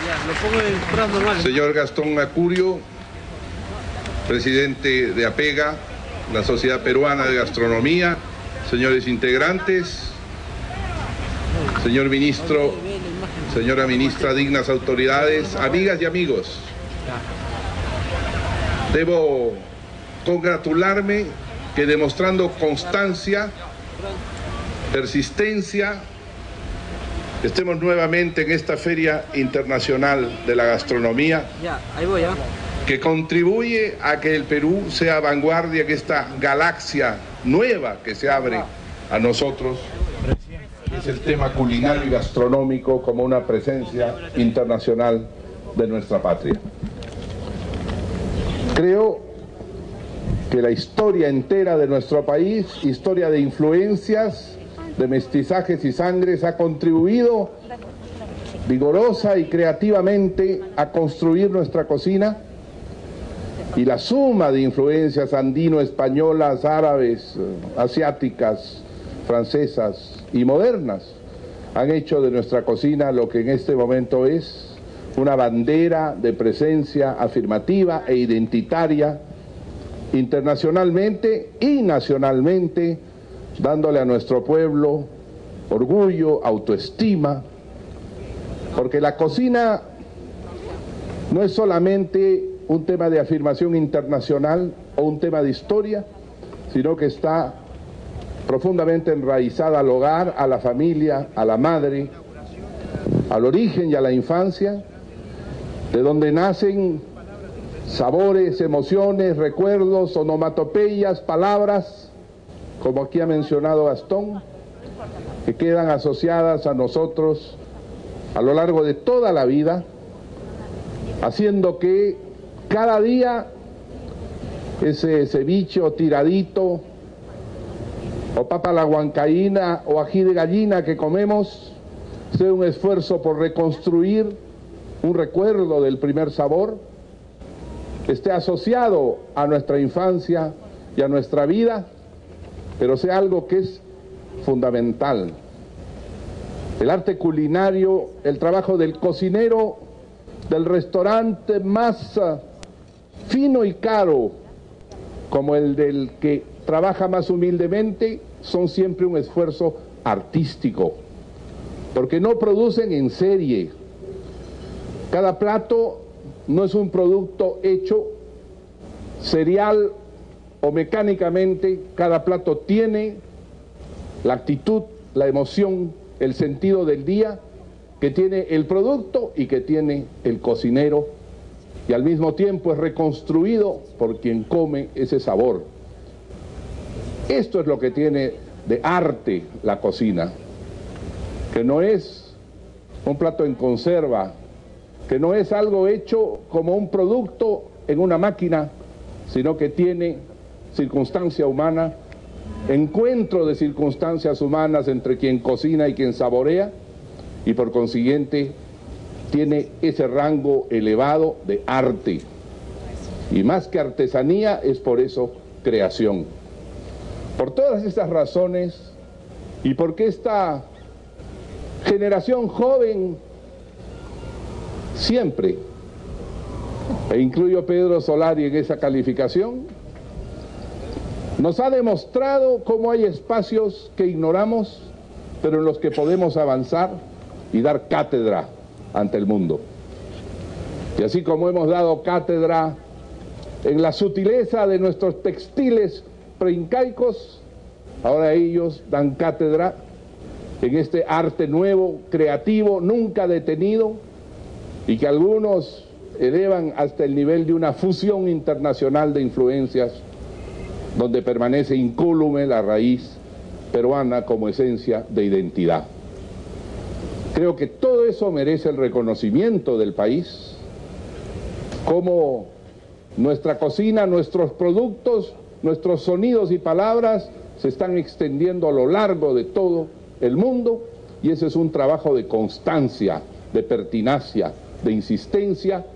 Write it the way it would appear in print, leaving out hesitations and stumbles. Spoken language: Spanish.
Señor Gastón Acurio, presidente de APEGA, la Sociedad Peruana de Gastronomía, señores integrantes, señor ministro, señora ministra, dignas autoridades, amigas y amigos. Debo congratularme que demostrando constancia, persistencia, estemos nuevamente en esta Feria Internacional de la Gastronomía, que contribuye a que el Perú sea vanguardia, que esta galaxia nueva que se abre a nosotros, es el tema culinario y gastronómico como una presencia internacional de nuestra patria. Creo que la historia entera de nuestro país, historia de influencias, de mestizajes y sangres, ha contribuido vigorosa y creativamente a construir nuestra cocina, y la suma de influencias andino-españolas, árabes, asiáticas, francesas y modernas han hecho de nuestra cocina lo que en este momento es una bandera de presencia afirmativa e identitaria internacionalmente y nacionalmente, dándole a nuestro pueblo orgullo, autoestima, porque la cocina no es solamente un tema de afirmación internacional o un tema de historia, sino que está profundamente enraizada al hogar, a la familia, a la madre, al origen y a la infancia, de donde nacen sabores, emociones, recuerdos, onomatopeyas, palabras, como aquí ha mencionado Gastón, que quedan asociadas a nosotros a lo largo de toda la vida, haciendo que cada día ese ceviche o tiradito, o papa a la huancaína o ají de gallina que comemos, sea un esfuerzo por reconstruir un recuerdo del primer sabor, esté asociado a nuestra infancia y a nuestra vida, pero sea algo que es fundamental. El arte culinario, el trabajo del cocinero del restaurante más fino y caro, como el del que trabaja más humildemente, son siempre un esfuerzo artístico, porque no producen en serie. Cada plato no es un producto hecho serial o mecánicamente. Cada plato tiene la actitud, la emoción, el sentido del día que tiene el producto y que tiene el cocinero, y al mismo tiempo es reconstruido por quien come ese sabor. Esto es lo que tiene de arte la cocina, que no es un plato en conserva, que no es algo hecho como un producto en una máquina, sino que tiene circunstancia humana, encuentro de circunstancias humanas entre quien cocina y quien saborea, y por consiguiente tiene ese rango elevado de arte. Y más que artesanía, es por eso creación. Por todas estas razones, y porque esta generación joven siempre, e incluyo a Pedro Solari en esa calificación, nos ha demostrado cómo hay espacios que ignoramos, pero en los que podemos avanzar y dar cátedra ante el mundo. Y así como hemos dado cátedra en la sutileza de nuestros textiles preincaicos, ahora ellos dan cátedra en este arte nuevo, creativo, nunca detenido, y que algunos elevan hasta el nivel de una fusión internacional de influencias, donde permanece incólume la raíz peruana como esencia de identidad. Creo que todo eso merece el reconocimiento del país, como nuestra cocina, nuestros productos, nuestros sonidos y palabras se están extendiendo a lo largo de todo el mundo, y ese es un trabajo de constancia, de pertinacia, de insistencia,